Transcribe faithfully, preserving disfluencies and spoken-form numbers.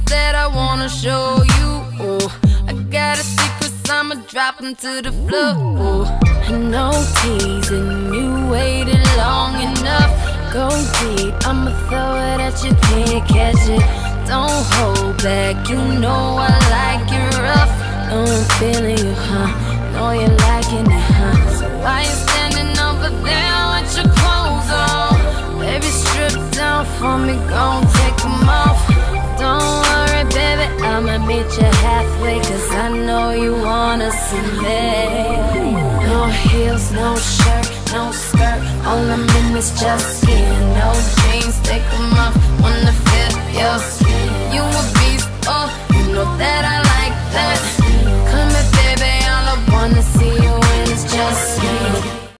that I wanna show you. Oh, I got a secret, I'ma drop them to the floor. Oh, and no teasing, you waited long enough. Go deep, I'ma throw it at you, can't catch it. Don't hold back, you know I like it rough. Know I'm feeling you, huh? Know you're liking it, huh? So why you standing over there with your clothes on? Baby, strip down for me, gon' take them off. Don't worry, baby, I'ma meet you halfway, cause I know you wanna see me. No heels, no shirt, no skirt, all I'm in is just skin. No jeans, take them off, wanna feel your skin. You a